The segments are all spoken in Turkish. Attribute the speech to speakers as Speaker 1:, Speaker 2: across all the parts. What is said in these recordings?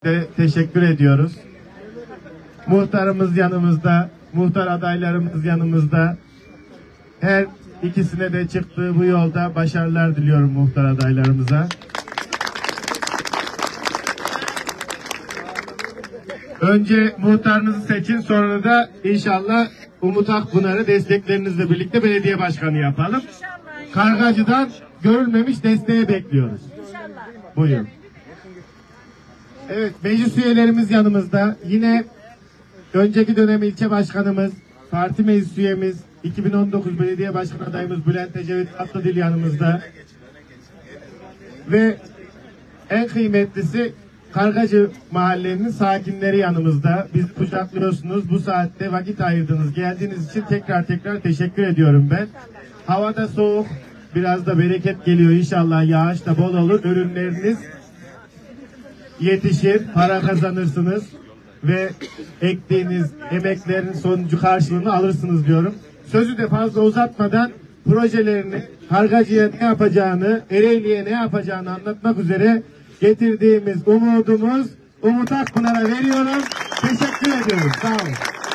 Speaker 1: de teşekkür ediyoruz. Muhtarımız yanımızda, muhtar adaylarımız yanımızda. Her ikisine de çıktığı bu yolda başarılar diliyorum muhtar adaylarımıza. Önce muhtarınızı seçin, sonra da inşallah Umut Akpınar'ı desteklerinizle birlikte belediye başkanı yapalım. Kargacı'dan görülmemiş desteği bekliyoruz. Buyurun. Evet, meclis üyelerimiz yanımızda. Yine önceki dönem ilçe başkanımız, parti meclis üyemiz, 2019 belediye başkan adayımız Bülent Ecevit Atlıdil yanımızda. Ve en kıymetlisi Kargacı mahallenin sakinleri yanımızda. Bizi kucaklıyorsunuz. Bu saatte vakit ayırdınız. Geldiğiniz için tekrar teşekkür ediyorum ben. Havada soğuk, biraz da bereket geliyor inşallah. Yağış da bol olur. Ürünleriniz yetişir, para kazanırsınız ve ektiğiniz emeklerin sonucu karşılığını alırsınız diyorum. Sözü de fazla uzatmadan projelerini, Kargacı'ya ne yapacağını, Ereğli'ye ne yapacağını anlatmak üzere getirdiğimiz umudumuz Umut Akpınar'a veriyorum. Teşekkür ediyorum. Sağ olun.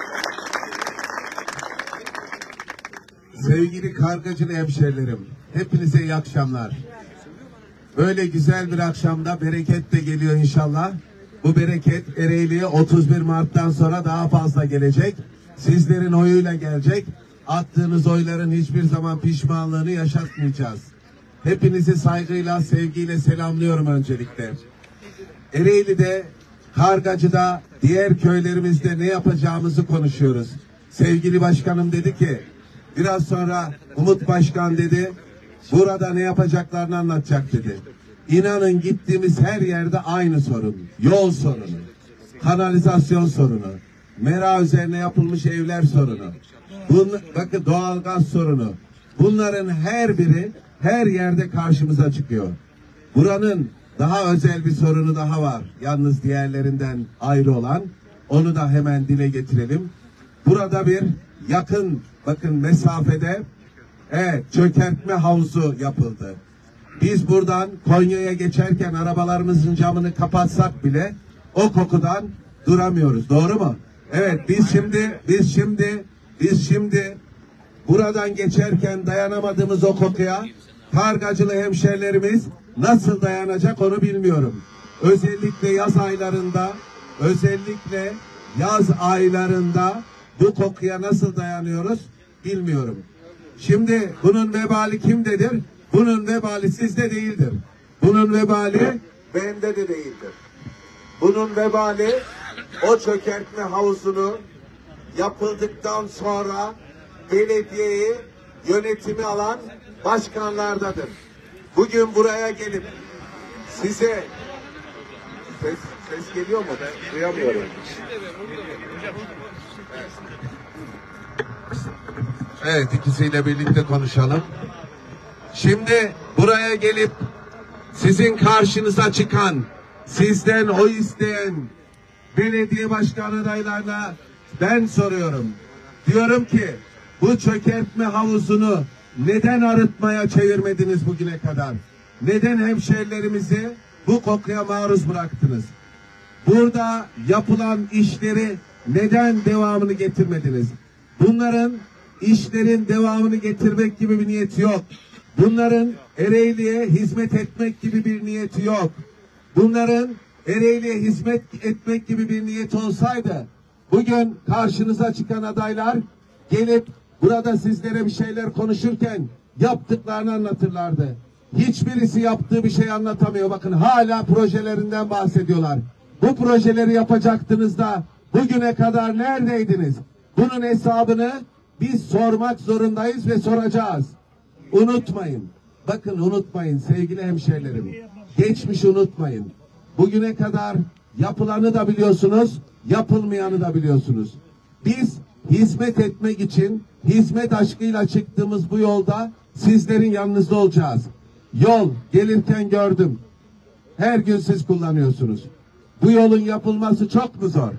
Speaker 2: Sevgili Kargacılı hemşerilerim, hepinize iyi akşamlar. Böyle güzel bir akşamda bereket de geliyor inşallah. Bu bereket Ereğli'ye 31 Mart'tan sonra daha fazla gelecek. Sizlerin oyuyla gelecek. Attığınız oyların hiçbir zaman pişmanlığını yaşatmayacağız. Hepinizi saygıyla, sevgiyle selamlıyorum öncelikle. Ereğli'de, Kargacı'da, diğer köylerimizde ne yapacağımızı konuşuyoruz. Sevgili başkanım dedi ki, biraz sonra Umut Başkan dedi, burada ne yapacaklarını anlatacak dedi. İnanın gittiğimiz her yerde aynı sorun. Yol sorunu, kanalizasyon sorunu, mera üzerine yapılmış evler sorunu, bakın doğalgaz sorunu. Bunların her biri her yerde karşımıza çıkıyor. Buranın daha özel bir sorunu daha var. Yalnız diğerlerinden ayrı olan. Onu da hemen dile getirelim. Burada bir yakın bakın mesafede çökertme havuzu yapıldı. Biz buradan Konya'ya geçerken arabalarımızın camını kapatsak bile o kokudan duramıyoruz. Doğru mu? Evet, biz şimdi buradan geçerken dayanamadığımız o kokuya Kargacılı hemşerilerimiz nasıl dayanacak onu bilmiyorum. Özellikle yaz aylarında bu kokuya nasıl dayanıyoruz bilmiyorum. Şimdi bunun vebali kimdedir? Bunun vebali sizde değildir. Bunun vebali bende de değildir. Bunun vebali o çökertme havuzunu yapıldıktan sonra belediyeyi, yönetimi alan başkanlardadır. Bugün buraya gelip size ses geliyor mu? Ben duyamıyorum. Evet, ikisiyle birlikte konuşalım. Şimdi buraya gelip sizin karşınıza çıkan, sizden oy isteyen belediye başkan adaylarına ben soruyorum. Diyorum ki bu çökertme havuzunu neden arıtmaya çevirmediniz bugüne kadar? Neden hemşerilerimizi bu kokuya maruz bıraktınız? Burada yapılan işleri neden devamını getirmediniz? Bunların işlerin devamını getirmek gibi bir niyeti yok. Bunların Ereğli'ye hizmet etmek gibi bir niyeti yok. Bunların Ereğli'ye hizmet etmek gibi bir niyet olsaydı bugün karşınıza çıkan adaylar gelip burada sizlere bir şeyler konuşurken yaptıklarını anlatırlardı. Hiçbirisi yaptığı bir şey anlatamıyor. Bakın hala projelerinden bahsediyorlar. Bu projeleri yapacaktınız da bugüne kadar neredeydiniz? Bunun hesabını biz sormak zorundayız ve soracağız. Unutmayın. Bakın unutmayın sevgili hemşerilerim. Geçmişi unutmayın. Bugüne kadar yapılanı da biliyorsunuz, yapılmayanı da biliyorsunuz. Biz hizmet etmek için hizmet aşkıyla çıktığımız bu yolda sizlerin yanınızda olacağız. Yol gelirken gördüm. Her gün siz kullanıyorsunuz. Bu yolun yapılması çok mu zor?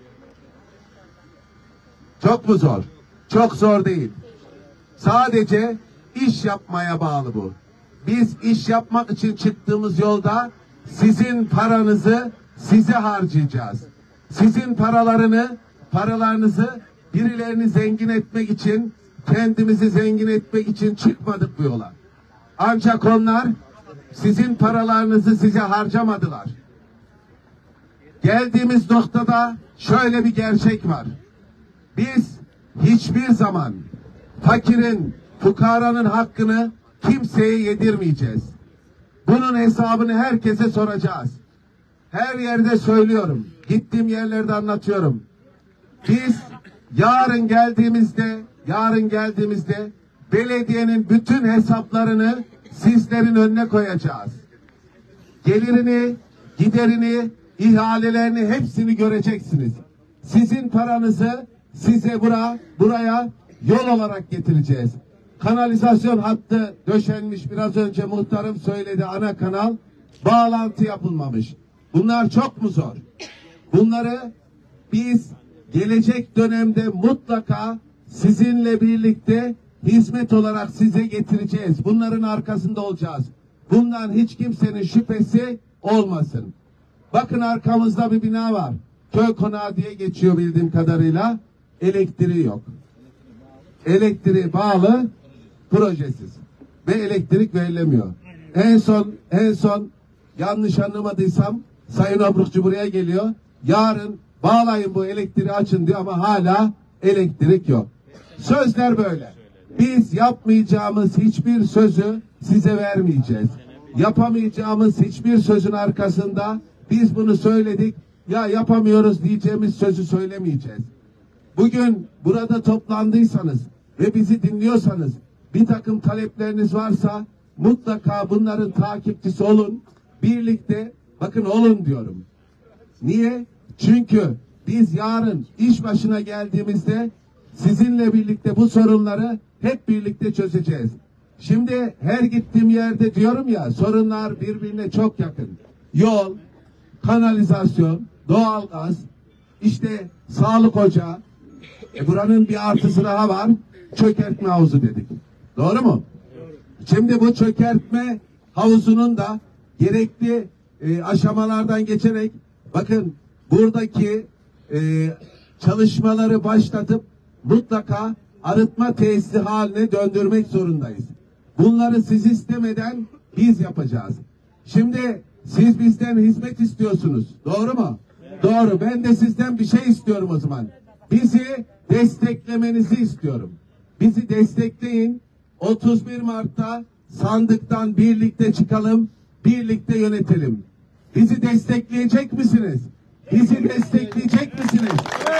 Speaker 2: Çok mu zor? Çok zor değil. Sadece iş yapmaya bağlı bu. Biz iş yapmak için çıktığımız yolda sizin paranızı size harcayacağız. Sizin paralarınızı birilerini zengin etmek için, kendimizi zengin etmek için çıkmadık bu yola. Ancak onlar sizin paralarınızı size harcamadılar. Geldiğimiz noktada şöyle bir gerçek var. Biz hiçbir zaman fakirin, fukaranın hakkını kimseye yedirmeyeceğiz. Bunun hesabını herkese soracağız. Her yerde söylüyorum. Gittiğim yerlerde anlatıyorum. Biz yarın geldiğimizde belediyenin bütün hesaplarını sizlerin önüne koyacağız. Gelirini, giderini, ihalelerini hepsini göreceksiniz. Sizin paranızı size buraya yol olarak getireceğiz. Kanalizasyon hattı döşenmiş, biraz önce muhtarım söyledi, ana kanal, bağlantı yapılmamış. Bunlar çok mu zor? Bunları biz gelecek dönemde mutlaka sizinle birlikte hizmet olarak size getireceğiz. Bunların arkasında olacağız. Bundan hiç kimsenin şüphesi olmasın. Bakın arkamızda bir bina var. Köy konağı diye geçiyor bildiğim kadarıyla. Elektriği yok. Elektriği bağlı, projesiz. Ve elektrik verilemiyor. En son yanlış anlamadıysam Sayın Abrukçu buraya geliyor. Yarın bağlayın bu elektriği açın diyor ama hala elektrik yok. Sözler böyle. Biz yapmayacağımız hiçbir sözü size vermeyeceğiz. Yapamayacağımız hiçbir sözün arkasında biz bunu söyledik, ya yapamıyoruz diyeceğimiz sözü söylemeyeceğiz. Bugün burada toplandıysanız ve bizi dinliyorsanız, bir takım talepleriniz varsa mutlaka bunların takipçisi olun. Birlikte, bakın olun diyorum. Niye? Çünkü biz yarın iş başına geldiğimizde sizinle birlikte bu sorunları hep birlikte çözeceğiz. Şimdi her gittiğim yerde diyorum ya, sorunlar birbirine çok yakın. Yol, kanalizasyon, doğalgaz, işte sağlık ocağı. Buranın bir artısı daha var. Çökertme havuzu dedik. Doğru mu? Şimdi bu çökertme havuzunun da gerekli aşamalardan geçerek, bakın buradaki çalışmaları başlatıp mutlaka arıtma tesisi haline döndürmek zorundayız. Bunları siz istemeden biz yapacağız. Şimdi siz bizden hizmet istiyorsunuz. Doğru mu? Evet. Doğru. Ben de sizden bir şey istiyorum o zaman. Bizi desteklemenizi istiyorum. Bizi destekleyin. 31 Mart'ta sandıktan birlikte çıkalım, birlikte yönetelim. Bizi destekleyecek misiniz? Bizi destekleyecek misiniz?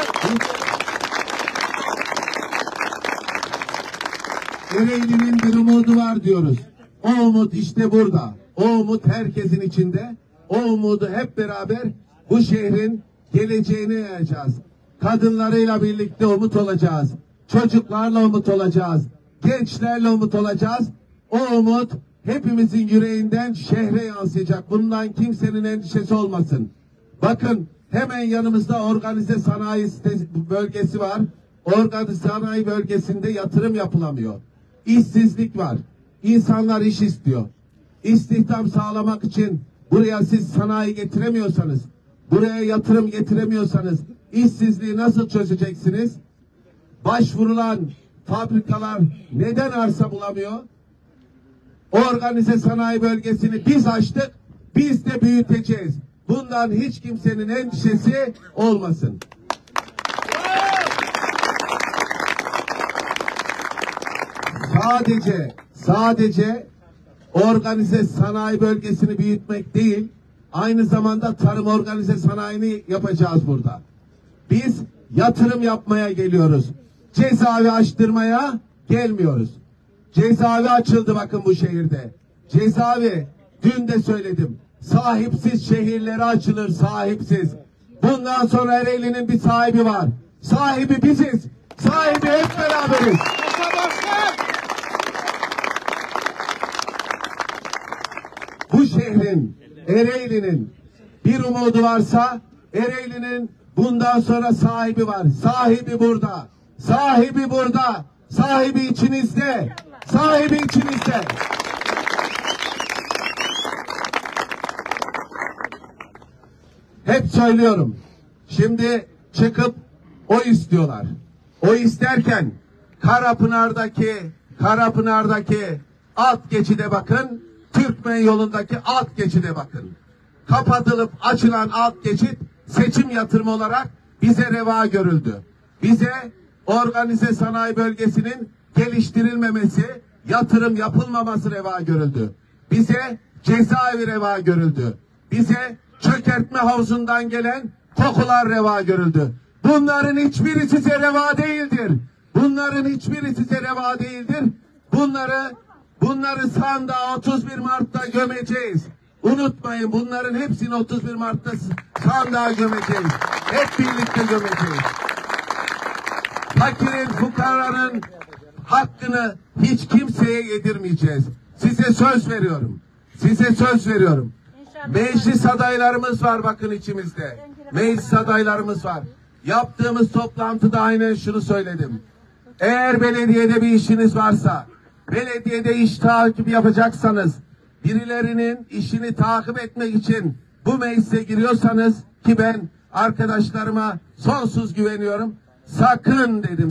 Speaker 2: Ereğli'nin bir umudu var diyoruz. O umut işte burada. O umut herkesin içinde. O umudu hep beraber bu şehrin geleceğini yayacağız. Kadınlarıyla birlikte umut olacağız. Çocuklarla umut olacağız. Gençlerle umut olacağız. O umut hepimizin yüreğinden şehre yansıyacak. Bundan kimsenin endişesi olmasın. Bakın hemen yanımızda organize sanayi bölgesi var. Organize sanayi bölgesinde yatırım yapılamıyor. İşsizlik var. İnsanlar iş istiyor. İstihdam sağlamak için buraya siz sanayi getiremiyorsanız, buraya yatırım getiremiyorsanız işsizliği nasıl çözeceksiniz? Başvurulan fabrikalar neden arsa bulamıyor? Organize sanayi bölgesini biz açtık, biz de büyüteceğiz. Bundan hiç kimsenin endişesi olmasın. Sadece organize sanayi bölgesini büyütmek değil, aynı zamanda tarım organize sanayini yapacağız burada. Biz yatırım yapmaya geliyoruz. Cezaevi açtırmaya gelmiyoruz. Cezaevi açıldı bakın bu şehirde. Cezaevi, dün de söyledim. Sahipsiz şehirlere açılır, sahipsiz. Bundan sonra Ereğli'nin bir sahibi var. Sahibi biziz. Sahibi hep beraberiz. Bu şehrin, Ereğli'nin bir umudu varsa Ereğli'nin bundan sonra sahibi var. Sahibi burada. Sahibi burada. Sahibi içinizde. Sahibi içinizde. hep söylüyorum. Şimdi çıkıp o istiyorlar. O isterken Karapınar'daki alt geçide bakın, Türkmen yolundaki alt geçide bakın. Kapatılıp açılan alt geçit seçim yatırımı olarak bize reva görüldü. Bize organize sanayi bölgesinin geliştirilmemesi, yatırım yapılmaması reva görüldü. Bize cezaevi reva görüldü. Bize çökertme havuzundan gelen kokular reva görüldü. Bunların hiçbiri size reva değildir. Bunların hiçbiri size reva değildir. Bunları sandığa 31 Mart'ta gömeceğiz. Unutmayın, bunların hepsini 31 Mart'ta sandığa gömeceğiz. Hep birlikte gömeceğiz. Fakirin, fukaranın hakkını hiç kimseye yedirmeyeceğiz. Size söz veriyorum. Size söz veriyorum. Meclis adaylarımız var bakın içimizde. Meclis adaylarımız var. Yaptığımız toplantıda aynen şunu söyledim. Eğer belediyede bir işiniz varsa, belediyede iş takibi yapacaksanız, birilerinin işini takip etmek için bu meclise giriyorsanız, ki ben arkadaşlarıma sonsuz güveniyorum, sakın dedim,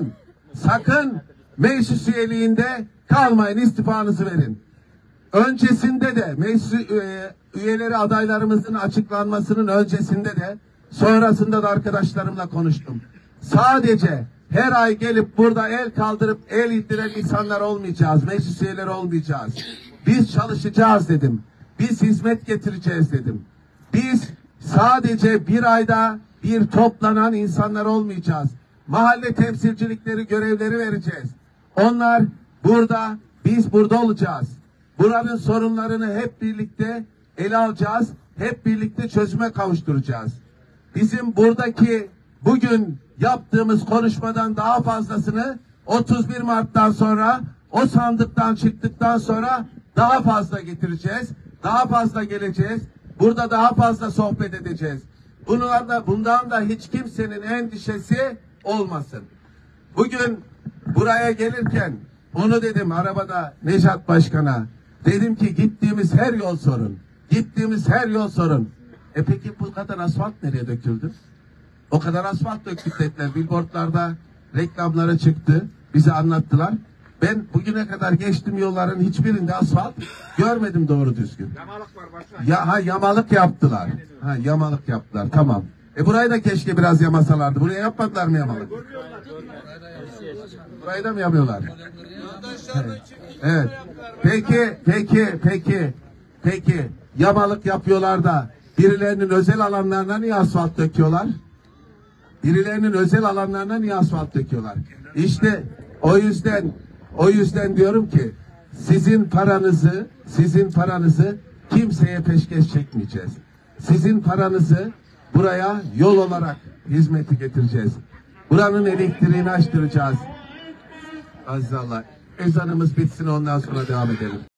Speaker 2: sakın meclis üyeliğinde kalmayın, istifanızı verin. Öncesinde de meclis üyeleri adaylarımızın açıklanmasının öncesinde de sonrasında da arkadaşlarımla konuştum. Sadece her ay gelip burada el kaldırıp el ittiren insanlar olmayacağız. Meclis üyeleri olmayacağız. Biz çalışacağız dedim. Biz hizmet getireceğiz dedim. Biz sadece bir ayda bir toplanan insanlar olmayacağız. Mahalle temsilcilikleri görevleri vereceğiz. Onlar burada, biz burada olacağız. Buranın sorunlarını hep birlikte ele alacağız. Hep birlikte çözüme kavuşturacağız. Bizim buradaki bugün yaptığımız konuşmadan daha fazlasını 31 Mart'tan sonra, o sandıktan çıktıktan sonra daha fazla getireceğiz. Daha fazla geleceğiz. Burada daha fazla sohbet edeceğiz. Bundan da hiç kimsenin endişesi olmasın. Bugün buraya gelirken onu dedim arabada Nejat Başkan'a. Dedim ki gittiğimiz her yol sorun. Gittiğimiz her yol sorun. Peki bu kadar asfalt nereye döküldü? O kadar asfalt döktük dediler. Billboardlarda reklamlara çıktı. Bize anlattılar. Ben bugüne kadar geçtiğim yolların hiçbirinde asfalt görmedim doğru düzgün.
Speaker 3: Yamalık var başkan.
Speaker 2: Yamalık yaptılar. Yamalık yaptılar. Tamam. Burayı da keşke biraz yamasalardı. Buraya yapmadılar mı yamalık? Burayı da mı yapıyorlar? Evet. Peki. Yamalık yapıyorlar da birilerinin özel alanlarına niye asfalt döküyorlar? Birilerinin özel alanlarına niye asfalt döküyorlar? İşte o yüzden diyorum ki sizin paranızı kimseye peşkeş çekmeyeceğiz. Sizin paranızı buraya yol olarak hizmeti getireceğiz. Buranın elektriğini açtıracağız. Azizallah. Ezanımız bitsin ondan sonra devam edelim.